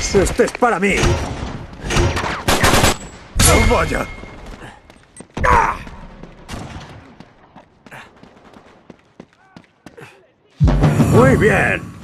Este es para mí. ¡No vaya! Muy bien.